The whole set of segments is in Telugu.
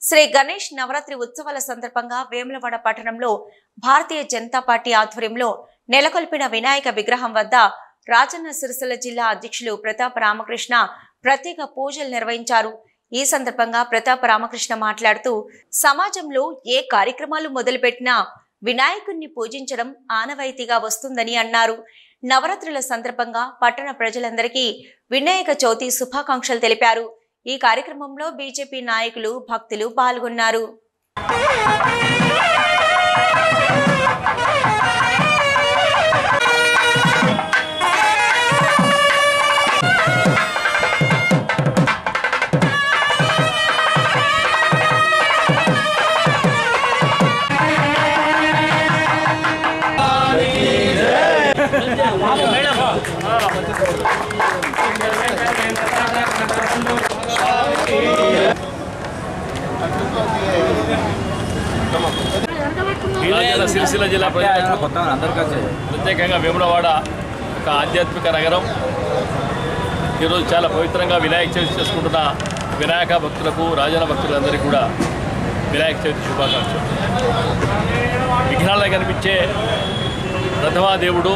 శ్రీ గణేష్ నవరాత్రి ఉత్సవాల సందర్భంగా వేములవాడ పట్టణంలో భారతీయ జనతా పార్టీ ఆధ్వర్యంలో నెలకొల్పిన వినాయక విగ్రహం వద్ద రాజన్న సిరిసిల్ల జిల్లా అధ్యక్షులు ప్రతాప్ రామకృష్ణ ప్రత్యేక పూజలు నిర్వహించారు। ఈ సందర్భంగా ప్రతాప్ రామకృష్ణ మాట్లాడుతూ సమాజంలో ఏ కార్యక్రమాలు మొదలుపెట్టినా వినాయకుడిని పూజించడం ఆనవాయితీగా వస్తుందని అన్నారు। నవరాత్రుల సందర్భంగా పట్టణ ప్రజలందరికీ వినాయక చవితి శుభాకాంక్షలు తెలిపారు। ఈ కార్యక్రమంలో బీజేపీ నాయకులు భక్తులు పాల్గొన్నారు। సిరిసిల్ల జిల్లా ప్రత్యేకంగా వేములవాడ ఒక ఆధ్యాత్మిక నగరం। ఈరోజు చాలా పవిత్రంగా వినాయక చవితి చేసుకుంటున్న వినాయక భక్తులకు రాజన్న భక్తులందరికీ కూడా వినాయక చవితి శుభాకాంక్షలు। విఘ్నాల్లో కనిపించే ప్రథమ దేవుడు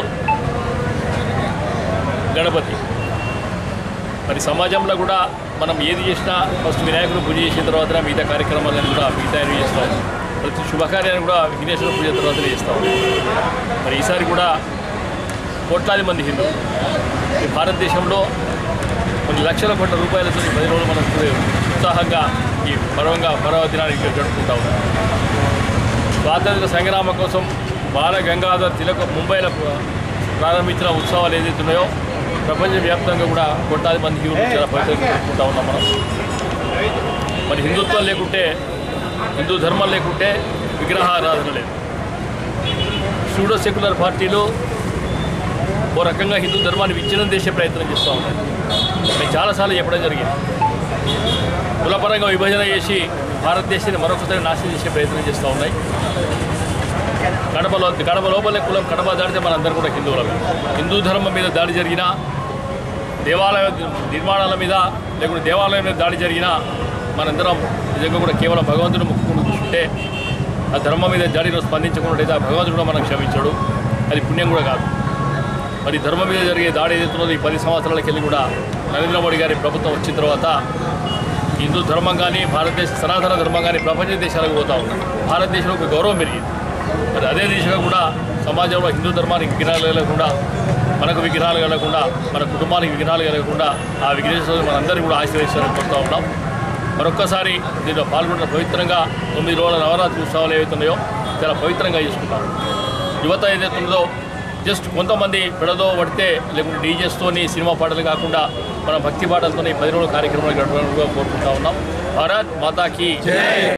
గణపతి। మరి సమాజంలో కూడా మనం ఏది చేసినా ఫస్ట్ వినాయకుడు పూజ చేసిన తర్వాత మిగతా కార్యక్రమాలను కూడా మిగతా చేస్తాం। ప్రతి శుభకార్యాన్ని కూడా విఘ్నేశ్వర పూజ తర్వాతనే చేస్తాం। మరి ఈసారి కూడా కోట్లాది మంది హిందువులు ఈ భారతదేశంలో కొన్ని లక్షల కోట్ల రూపాయలతో 10 రోజులు మనం ఉత్సాహంగా ఈ పర్వదినానికి జరుపుకుంటా ఉన్నాం। స్వాతంత్ర సంగ్రామం కోసం బాల గంగాధర్ తిలక్ ముంబైలో ప్రారంభించిన ఉత్సవాలు ఏదైతే ఉన్నాయో ప్రపంచవ్యాప్తంగా కూడా కోట్లాది మంది హిందువులు చాలా పవిత్రంగా జరుపుకుంటా ఉన్నాం మనం। మరి హిందుత్వం లేకుంటే హిందూ ధర్మం లేకుంటే విగ్రహారాధన లేదు। సూడో సెక్యులర్ పార్టీలు ఓ రకంగా హిందూ ధర్మాన్ని విచ్ఛిన్నం చేసే ప్రయత్నం చేస్తూ ఉన్నాయి। నేను చాలాసార్లు చెప్పడం జరిగింది, కులపరంగా విభజన చేసి భారతదేశాన్ని మరొకసారి నాశనం చేసే ప్రయత్నం చేస్తూ ఉన్నాయి। కడప లోపలే కులం కడప దాడితే మనందరూ కూడా హిందువులమే। హిందూ ధర్మం మీద దాడి జరిగినా, దేవాలయ నిర్మాణాల మీద లేకుంటే దేవాలయం మీద దాడి జరిగినా మనందరం నిజంగా కూడా కేవలం భగవంతుడు ముక్కుని చూస్తుంటే ఆ ధర్మం మీద దాడిలో స్పందించకుండా ఆ భగవంతుడు కూడా మనం క్షమించాడు, అది పుణ్యం కూడా కాదు। మరి ధర్మం మీద జరిగే దాడి ఏదైతున్నదో ఈ 10 సంవత్సరాలకి వెళ్ళి కూడా నరేంద్ర మోడీ గారి ప్రభుత్వం వచ్చిన తర్వాత హిందూ ధర్మం కానీ భారతదేశ సనాతన ధర్మం కానీ ప్రపంచ దేశాలకు పోతూ ఉన్నాయి। భారతదేశంలో ఒక గౌరవం పెరిగింది। మరి అదే దిశగా కూడా సమాజంలో హిందూ ధర్మానికి విఘ్నాలు కలగకుండా, మనకు విఘ్నాలు కలగకుండా, మన కుటుంబానికి విఘ్నాలు కలగకుండా ఆ విఘ్నేశ్వరుడు మనందరినీ కూడా ఆశీర్వదించాలని కోరుతూ ఉన్నాం। మరొక్కసారి దీంట్లో పాల్గొన్న పవిత్రంగా 9 రోజుల నవరాత్రి ఉత్సవాలు ఏవైతున్నాయో చాలా పవిత్రంగా చేసుకుంటాం। యువత ఏదైతుందో జస్ట్ కొంతమంది పెడదో పడితే లేకుంటే డీజెస్తోని సినిమా పాటలు కాకుండా మన భక్తి పాటలతోని 10 రోజుల కార్యక్రమాలు గడపడానికి కోరుకుంటా ఉన్నాం। భారత్ మాతాకి జై।